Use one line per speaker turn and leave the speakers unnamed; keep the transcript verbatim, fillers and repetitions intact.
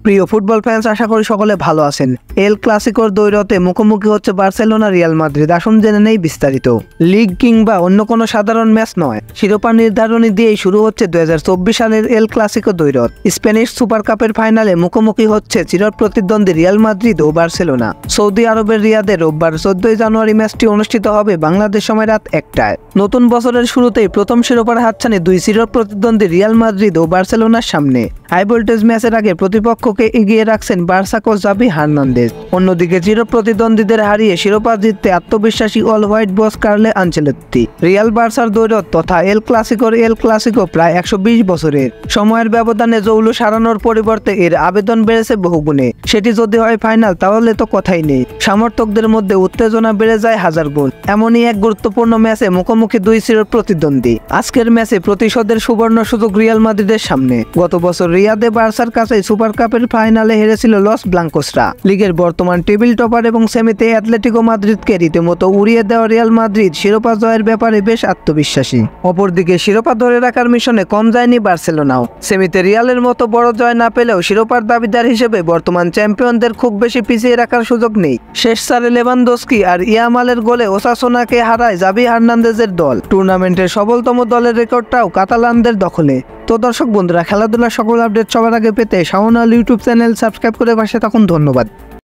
প্রিয় football fans, আশা করি সকলে ভালো আছেন। এল ক্লাসিকোর দ্বৈরথে মুখোমুখি হচ্ছে বার্সেলোনা রিয়াল মাদ্রিদ। আসুন জেনে নেই বিস্তারিত। লিগ কিংবা অন্য কোনো সাধারণ ম্যাচ নয়, শিরোপা নির্ধারণী দিয়েই শুরু হচ্ছে দুই হাজার চব্বিশ সালের এল ক্লাসিকো দ্বৈরথ। স্প্যানিশ সুপার কাপের ফাইনালে মুখোমুখি হচ্ছে চিরপ্রতিদ্বন্দ্বী রিয়াল মাদ্রিদ ও বার্সেলোনা। সৌদি আরবের রিয়াদে রোববার চোদ্দই জানুয়ারি ম্যাচটি অনুষ্ঠিত হবে বাংলাদেশ সময় রাত একটায়। নতুন বছরের শুরুতেই প্রথম শিরোপার হাতছানি দুই চিরপ্রতিদ্বন্দ্বী রিয়াল মাদ্রিদ ও বার্সেলোনার সামনে। হাই ভোল্টেজ ম্যাচের আগে প্রতিপক্ষকে এগিয়ে রাখছেন বার্সা কোচ জাভি হার্নান্দেজ। অন্যদিকে চিরপ্রতিদ্বন্দ্বীদের হারিয়ে শিরোপা জিততে আত্মবিশ্বাসী all white boss Carlo Ancelotti. Real বার্সার দ্বৈরথ তথা এল ক্লাসিকোর এল ক্লাসিকো প্রায় একশো বিশ বছরের। সময়ের ব্যবধানে জৌলুস হারানোর পরিবর্তে এর আবেদন বেড়েছে বহুগুণে। সেটি যদি হয় ফাইনাল, তাহলে তো কথাই নেই। সমর্থকদের মধ্যে উত্তেজনা বেড়ে যায় হাজার গুণ। এমনই এক গুরুত্বপূর্ণ ম্যাচে মুখোমুখি দুই চিরপ্রতিদ্বন্দ্বী। আজকের ম্যাচে প্রতিশোধের সুবর্ণ সুযোগ রিয়াল মাদ্রিদের সামনে। গত বছর রিয়াদে বার্সার কাছে সুপার কাপের ফাইনালে হেরেছিল লস ব্লাঙ্কোসরা। লিগের বর্তমান টেবিল টপার এবং সেমিতে অ্যাটলেটিকো মাদ্রিদকে রীতিমতো উড়িয়ে দেওয়া রিয়াল মাদ্রিদ শিরোপা জয়ের ব্যাপারে বেশ আত্মবিশ্বাসী। অপরদিকে শিরোপা ধরে রাখার মিশনে কম যায়নি বার্সেলোনাও। সেমিতে রিয়ালের মতো বড় জয় না পেলেও শিরোপার দাবিদার হিসেবে বর্তমান চ্যাম্পিয়নদের খুব বেশি পিছিয়ে রাখার সুযোগ নেই। শেষ চারে লেভানদস্কি আর ইয়ামালের গোলে ওসাসুনাকে হারায় জাভি হার্নান্দেজের দল। টুর্নামেন্টের সফলতম দলের রেকর্ডটাও কাতালানদের দখলে। তো দর্শক বন্ধুরা, খেলাধুলার সকল আপডেট সবার আগে পেতে Shaon Al YouTube channel subscribe করে পাশে থাকুন। ধন্যবাদ।